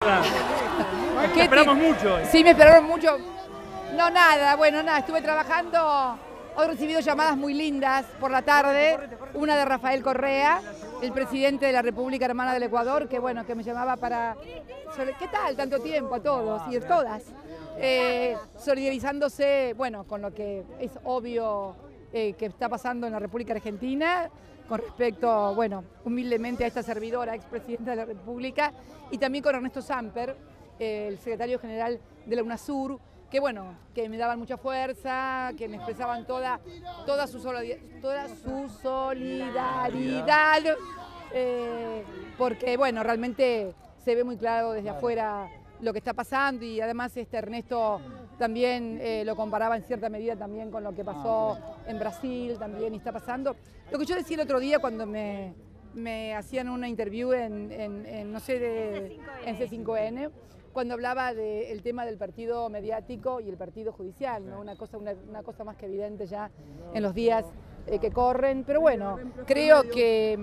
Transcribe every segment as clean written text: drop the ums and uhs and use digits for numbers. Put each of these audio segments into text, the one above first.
Te esperamos mucho. Sí, me esperaron mucho. No, nada, bueno, nada, estuve trabajando. Hoy he recibido llamadas muy lindas por la tarde. Una de Rafael Correa, el presidente de la República Hermana del Ecuador, que bueno, que me llamaba para... ¿Qué tal? Tanto tiempo a todos y a todas. Solidarizándose, bueno, con lo que es obvio que está pasando en la República Argentina, con respecto, bueno, humildemente a esta servidora, expresidenta de la República, y también con Ernesto Samper, el secretario general de la UNASUR, que bueno, que me daban mucha fuerza, que me expresaban toda su solidaridad, porque bueno, realmente se ve muy claro desde afuera lo que está pasando, y además Ernesto también lo comparaba en cierta medida también con lo que pasó en Brasil también y está pasando. Lo que yo decía el otro día cuando me hacían una interview en no sé, en C5N, cuando hablaba del tema del partido mediático y el partido judicial, ¿no? Una cosa más que evidente ya en los días que corren, pero bueno, creo que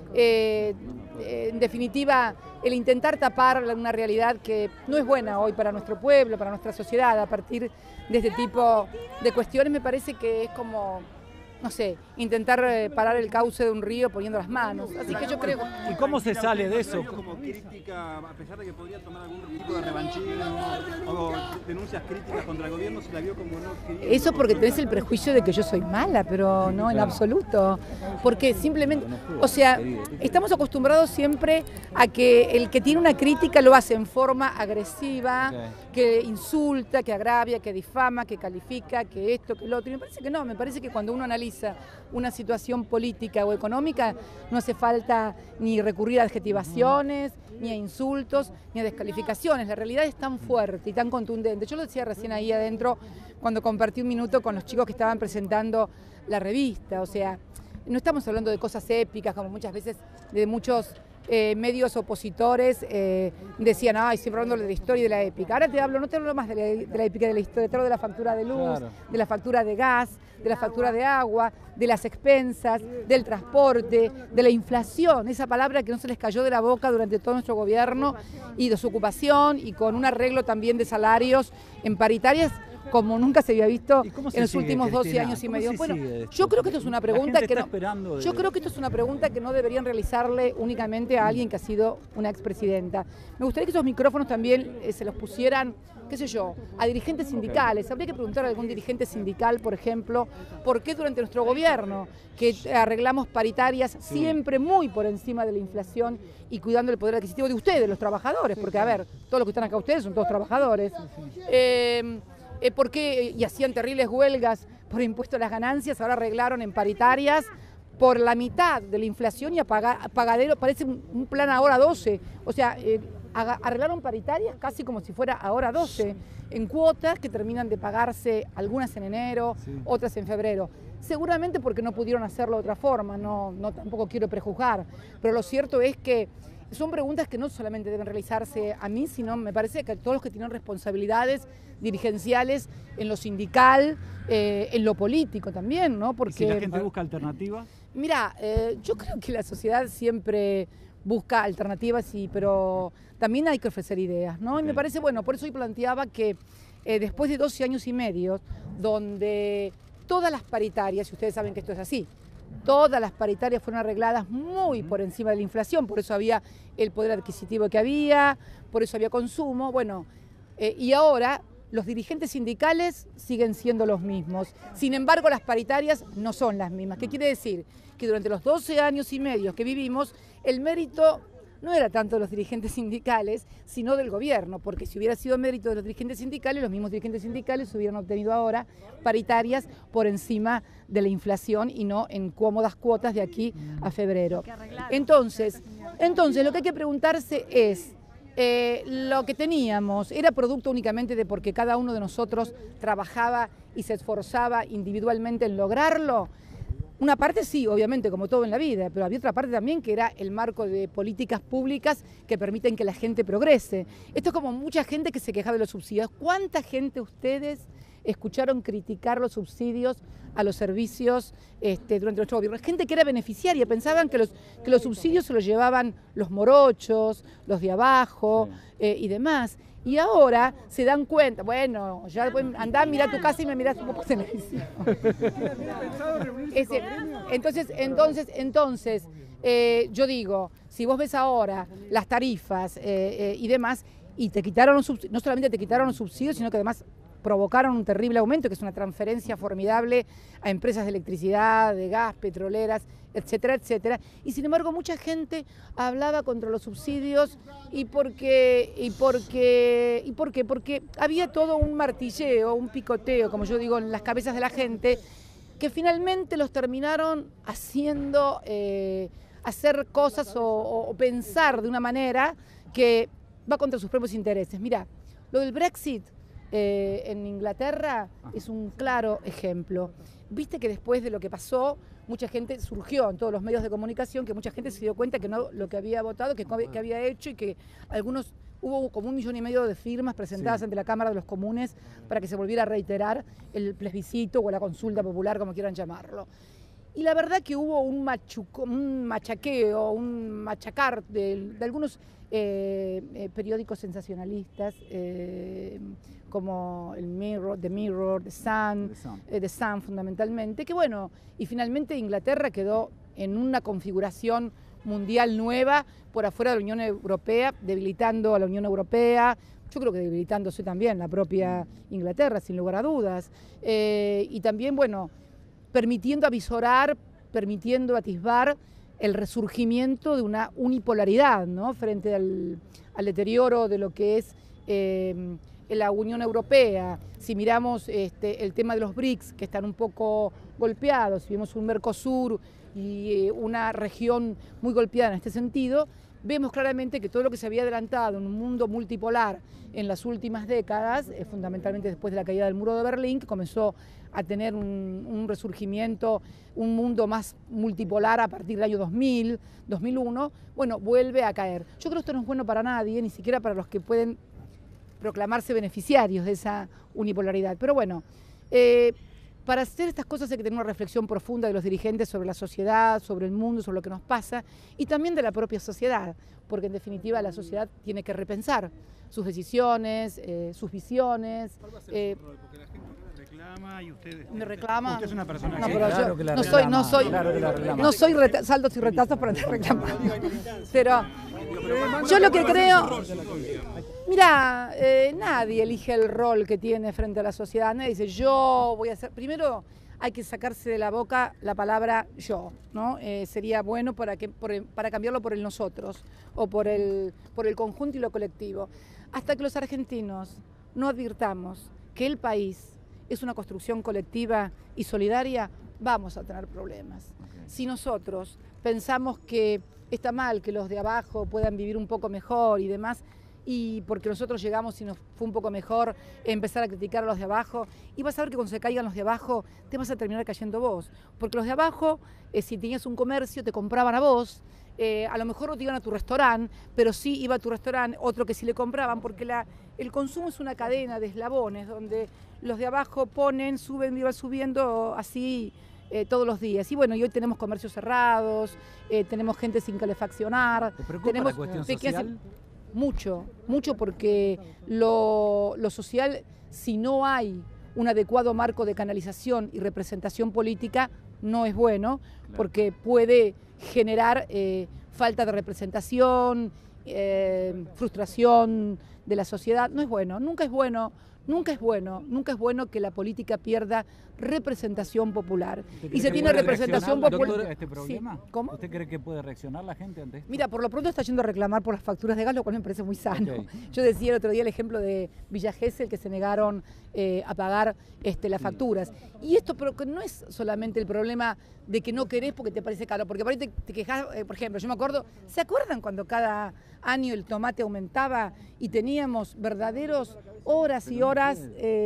en definitiva el intentar tapar una realidad que no es buena hoy para nuestro pueblo, para nuestra sociedad, a partir de este tipo de cuestiones, me parece que es como, no sé, intentar parar el cauce de un río poniendo las manos. Así que yo creo... ¿Y cómo se sale de eso? Como crítica, a pesar de que podría tomar algún tipo de revanchismo o denuncias críticas contra el gobierno, se la vio como no quería... Eso porque tenés el prejuicio de que yo soy mala, pero no en absoluto. Porque simplemente, o sea, estamos acostumbrados siempre a que el que tiene una crítica lo hace en forma agresiva, que insulta, que agravia, que difama, que califica, que esto, que lo otro. Y me parece que no, me parece que cuando uno analiza una situación política o económica, no hace falta ni recurrir a adjetivaciones, ni a insultos, ni a descalificaciones. La realidad es tan fuerte y tan contundente. Yo lo decía recién ahí adentro, cuando compartí un minuto con los chicos que estaban presentando la revista. O sea, no estamos hablando de cosas épicas, como muchas veces de muchos medios opositores decían, ay, siempre hablando de la historia y de la épica. Ahora no te hablo más de la épica y de la historia, te hablo de la factura de luz, de la factura de gas, de la factura de agua, de las expensas, del transporte, de la inflación, esa palabra que no se les cayó de la boca durante todo nuestro gobierno, y de su ocupación, y con un arreglo también de salarios en paritarias como nunca se había visto en los últimos 12 años y medio. Bueno, yo creo que esto es una pregunta que no, yo creo que esto es una pregunta que no deberían realizarle únicamente a alguien que ha sido una expresidenta. Me gustaría que esos micrófonos también se los pusieran, qué sé yo, a dirigentes sindicales. Habría que preguntar a algún dirigente sindical, por ejemplo, por qué durante nuestro gobierno, que arreglamos paritarias siempre muy por encima de la inflación y cuidando el poder adquisitivo de ustedes, los trabajadores, porque a ver, todos los que están acá ustedes son todos trabajadores. ¿Por qué? Y hacían terribles huelgas por impuesto a las ganancias, ahora arreglaron en paritarias por la mitad de la inflación y a pagadero, parece un plan ahora 12, o sea, arreglaron paritarias casi como si fuera ahora 12, en cuotas que terminan de pagarse algunas en enero, otras en febrero. Seguramente porque no pudieron hacerlo de otra forma, no tampoco quiero prejuzgar, pero lo cierto es que son preguntas que no solamente deben realizarse a mí, sino me parece que a todos los que tienen responsabilidades dirigenciales en lo sindical, en lo político también, ¿no? Porque ¿y si la gente busca alternativas? Mira, yo creo que la sociedad siempre busca alternativas, pero también hay que ofrecer ideas, ¿no? Y me parece, bueno, por eso hoy planteaba que después de 12 años y medio, donde todas las paritarias, y ustedes saben que esto es así, todas las paritarias fueron arregladas muy por encima de la inflación, por eso había el poder adquisitivo que había, por eso había consumo, bueno, y ahora los dirigentes sindicales siguen siendo los mismos. Sin embargo, las paritarias no son las mismas. ¿Qué quiere decir? Que durante los 12 años y medio que vivimos, el mérito no era tanto de los dirigentes sindicales, sino del gobierno, porque si hubiera sido mérito de los dirigentes sindicales, los mismos dirigentes sindicales hubieran obtenido ahora paritarias por encima de la inflación y no en cómodas cuotas de aquí a febrero. Entonces, lo que hay que preguntarse es, lo que teníamos era producto únicamente de porque cada uno de nosotros trabajaba y se esforzaba individualmente en lograrlo. Una parte sí, obviamente, como todo en la vida, pero había otra parte también que era el marco de políticas públicas que permiten que la gente progrese. Esto es como mucha gente que se queja de los subsidios. ¿Cuánta gente ustedes escucharon criticar los subsidios a los servicios durante nuestro gobierno. Gente que era beneficiaria, pensaban que los subsidios se los llevaban los morochos, los de abajo y demás. Y ahora se dan cuenta, bueno, ya andá, mirá tu casa y me mirás un poco de televisión. Entonces, yo digo, si vos ves ahora las tarifas y demás, y te quitaron los subsidios, no solamente te quitaron los subsidios, sino que además provocaron un terrible aumento, que es una transferencia formidable a empresas de electricidad, de gas, petroleras, etcétera, etcétera. Y sin embargo mucha gente hablaba contra los subsidios porque había todo un martilleo, un picoteo, como yo digo, en las cabezas de la gente, que finalmente los terminaron haciendo hacer cosas o pensar de una manera que va contra sus propios intereses. Mirá, lo del Brexit en Inglaterra es un claro ejemplo. Viste que después de lo que pasó, mucha gente surgió en todos los medios de comunicación, que mucha gente se dio cuenta que no lo que había votado, que había hecho, y que algunos, hubo como 1,5 millones de firmas presentadas ante la Cámara de los Comunes para que se volviera a reiterar el plebiscito o la consulta popular, como quieran llamarlo. Y la verdad que hubo un machaqueo, un machacar de algunos periódicos sensacionalistas, como el Mirror, The Mirror, The Sun fundamentalmente, que bueno, y finalmente Inglaterra quedó en una configuración mundial nueva por afuera de la Unión Europea, debilitando a la Unión Europea, yo creo que debilitándose también la propia Inglaterra, sin lugar a dudas, y también, bueno, permitiendo avisorar, permitiendo atisbar el resurgimiento de una unipolaridad, ¿no?, frente al deterioro de lo que es la Unión Europea. Si miramos el tema de los BRICS, que están un poco golpeados, si vemos un Mercosur y una región muy golpeada en este sentido, vemos claramente que todo lo que se había adelantado en un mundo multipolar en las últimas décadas, fundamentalmente después de la caída del muro de Berlín, que comenzó a tener un resurgimiento, un mundo más multipolar a partir del año 2000, 2001, bueno, vuelve a caer. Yo creo que esto no es bueno para nadie, ni siquiera para los que pueden proclamarse beneficiarios de esa unipolaridad. Pero bueno, para hacer estas cosas hay que tener una reflexión profunda de los dirigentes sobre la sociedad, sobre el mundo, sobre lo que nos pasa, y también de la propia sociedad, porque en definitiva la sociedad tiene que repensar sus decisiones, sus visiones. ¿Cuál va a ser su rol? Porque la gente reclama y ustedes... ¿Me reclama? Usted es una persona no, que... pero claro yo que la no reclama, soy claro que la reclama. no soy saldos y retazos para reclamar. Pero yo lo que creo... Mira, nadie elige el rol que tiene frente a la sociedad. Nadie dice, yo voy a hacer... Primero hay que sacarse de la boca la palabra yo, ¿no? Sería bueno para cambiarlo por el nosotros o por el conjunto y lo colectivo. Hasta que los argentinos no advirtamos que el país es una construcción colectiva y solidaria, vamos a tener problemas. Si nosotros pensamos que está mal que los de abajo puedan vivir un poco mejor y demás, y porque nosotros llegamos y nos fue un poco mejor empezar a criticar a los de abajo, y vas a ver que cuando se caigan los de abajo te vas a terminar cayendo vos, porque los de abajo, si tenías un comercio, te compraban a vos, a lo mejor no te iban a tu restaurante, pero sí iba a tu restaurante otro que sí le compraban, porque el consumo es una cadena de eslabones donde los de abajo ponen, suben y van subiendo así todos los días. Y bueno, y hoy tenemos comercios cerrados, tenemos gente sin calefaccionar. ¿Te preocupa tenemos la cuestión social? Mucho, porque lo social, si no hay un adecuado marco de canalización y representación política, no es bueno, porque puede generar falta de representación, frustración de la sociedad. No es bueno, nunca es bueno que la política pierda representación popular. Y se tiene representación popular. Doctora, ¿este problema? Sí. ¿Cómo? ¿Usted cree que puede reaccionar la gente ante esto? Mira, por lo pronto está yendo a reclamar por las facturas de gas, lo cual me parece muy sano. Okay. Yo decía el otro día el ejemplo de Villa Gesell, que se negaron a pagar las facturas. Y esto pero que no es solamente el problema de que no querés porque te parece caro, porque por ahí te quejás, por ejemplo, yo me acuerdo, ¿se acuerdan cuando cada año el tomate aumentaba y teníamos verdaderos horas y horas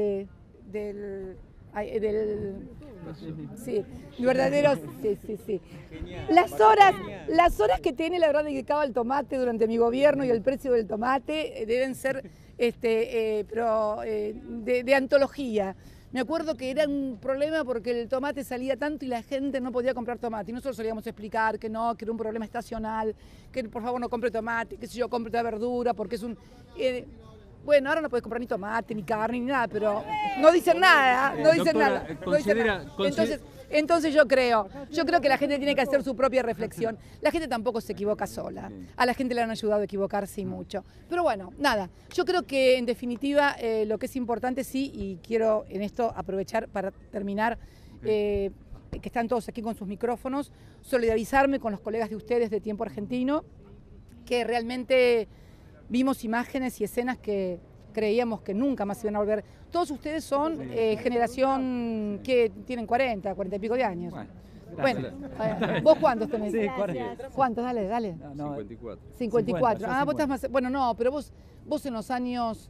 sí, verdaderos, sí. Las horas que tiene la verdad dedicado al tomate durante mi gobierno y el precio del tomate deben ser de antología. Me acuerdo que era un problema porque el tomate salía tanto y la gente no podía comprar tomate. Y nosotros solíamos explicar que no, que era un problema estacional, que por favor no compre tomate, que si yo compre otra verdura, porque es un... bueno, ahora no puedes comprar ni tomate, ni carne, ni nada, pero no dicen nada, no dicen nada. No dicen nada. Entonces yo creo que la gente tiene que hacer su propia reflexión. La gente tampoco se equivoca sola. A la gente le han ayudado a equivocarse y mucho. Pero bueno, nada, yo creo que en definitiva lo que es importante sí, y quiero en esto aprovechar para terminar, que están todos aquí con sus micrófonos, solidarizarme con los colegas de ustedes de Tiempo Argentino, que realmente vimos imágenes y escenas que creíamos que nunca más iban a volver. Todos ustedes son generación que tienen 40 y pico de años. Bueno, ¿vos cuántos tenés? Sí, 40. ¿Cuántos? Dale. No, 54. 54. Ah, vos estás más... Bueno, no, pero vos en los años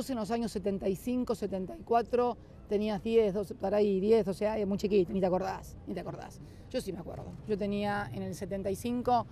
75, 74 tenías 10, 12, para ahí 10, o sea, muy chiquito, ni te acordás. Yo sí me acuerdo. Yo tenía en el 75,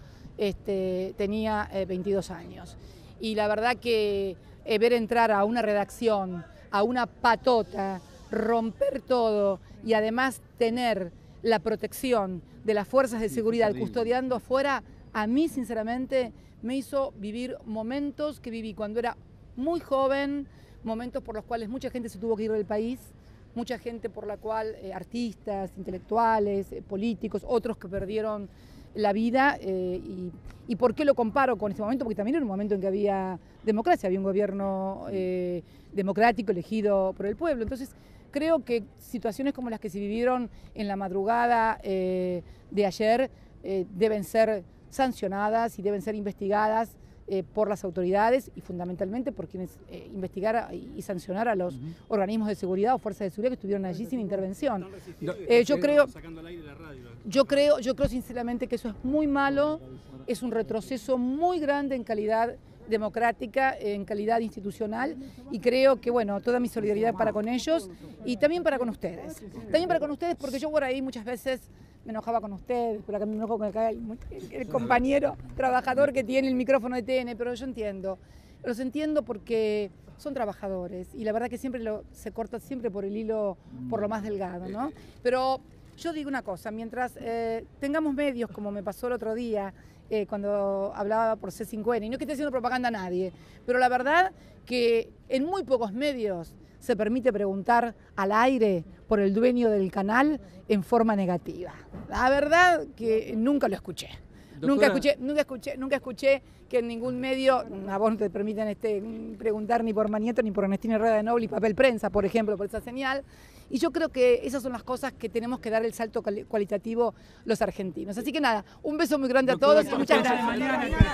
tenía 22 años. Y la verdad que ver entrar a una redacción, a una patota, romper todo y además tener la protección de las fuerzas de seguridad custodiando afuera, a mí sinceramente me hizo vivir momentos que viví cuando era muy joven, momentos por los cuales mucha gente se tuvo que ir del país, mucha gente por la cual artistas, intelectuales, políticos, otros que perdieron la vida. ¿Y por qué lo comparo con este momento? Porque también era un momento en que había democracia, había un gobierno democrático elegido por el pueblo. Entonces creo que situaciones como las que se vivieron en la madrugada de ayer deben ser sancionadas y deben ser investigadas por las autoridades y fundamentalmente por quienes investigar y sancionar a los organismos de seguridad o fuerzas de seguridad que estuvieron allí sin intervención. Yo creo sinceramente que eso es muy malo, es un retroceso muy grande en calidad democrática, en calidad institucional, y creo que, bueno, toda mi solidaridad para con ellos y también para con ustedes. También para con ustedes porque yo por ahí muchas veces me enojaba con ustedes, por acá me enojo con el compañero trabajador que tiene el micrófono de TN, pero yo entiendo, los entiendo porque son trabajadores y la verdad que siempre se corta siempre por el hilo, por lo más delgado, ¿no? Pero yo digo una cosa, mientras tengamos medios, como me pasó el otro día, cuando hablaba por C5N, y no es que esté haciendo propaganda a nadie, pero la verdad que en muy pocos medios se permite preguntar al aire por el dueño del canal en forma negativa. La verdad que nunca lo escuché. Doctora, nunca escuché que en ningún medio, a vos no te permiten preguntar ni por Manieto, ni por Ernestina Rueda de Noble, y Papel Prensa, por ejemplo, por esa señal. Y yo creo que esas son las cosas que tenemos que dar el salto cualitativo los argentinos. Así que nada, un beso muy grande a todos y muchas gracias.